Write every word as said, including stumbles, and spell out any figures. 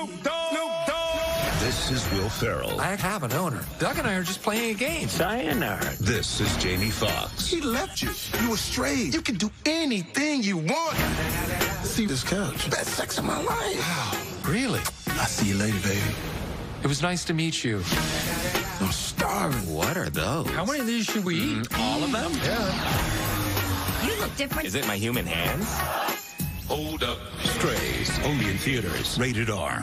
Snoop Dogg. Snoop Dogg. This is Will Ferrell. I have an owner. Doug and I are just playing a game. Sayonara. This is Jamie Foxx. He left you. You were strayed. You can do anything you want. See this couch. Best sex of my life. Wow, really? I'll see you later, baby. It was nice to meet you. I'm starving. What are those? How many of these should we eat? Mm, all of them? Yeah. You look different. Is it my human hands? Hold up. Strays. Only in theaters. Rated R.